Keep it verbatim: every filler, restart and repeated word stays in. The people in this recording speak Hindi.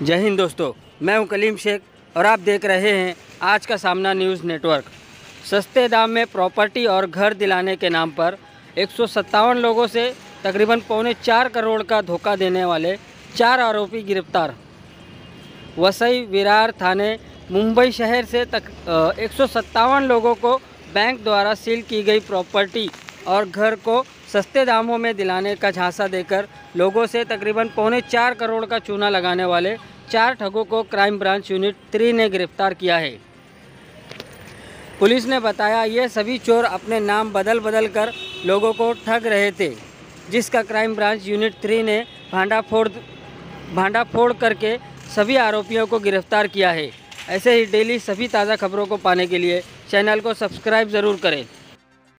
जय हिंद दोस्तों, मैं हूं कलीम शेख और आप देख रहे हैं आज का सामना न्यूज़ नेटवर्क। सस्ते दाम में प्रॉपर्टी और घर दिलाने के नाम पर एक सौ सत्तावन लोगों से तकरीबन पौने चार करोड़ का धोखा देने वाले चार आरोपी गिरफ्तार। वसई विरार थाने मुंबई शहर से तक एक सौ सत्तावन लोगों को बैंक द्वारा सील की गई प्रॉपर्टी और घर को सस्ते दामों में दिलाने का झांसा देकर लोगों से तकरीबन पौने चार करोड़ का चूना लगाने वाले चार ठगों को क्राइम ब्रांच यूनिट थ्री ने गिरफ्तार किया है। पुलिस ने बताया ये सभी चोर अपने नाम बदल बदल कर लोगों को ठग रहे थे, जिसका क्राइम ब्रांच यूनिट थ्री ने भांडाफोड़ भांडाफोड़ करके सभी आरोपियों को गिरफ्तार किया है। ऐसे ही डेली सभी ताज़ा खबरों को पाने के लिए चैनल को सब्सक्राइब ज़रूर करें।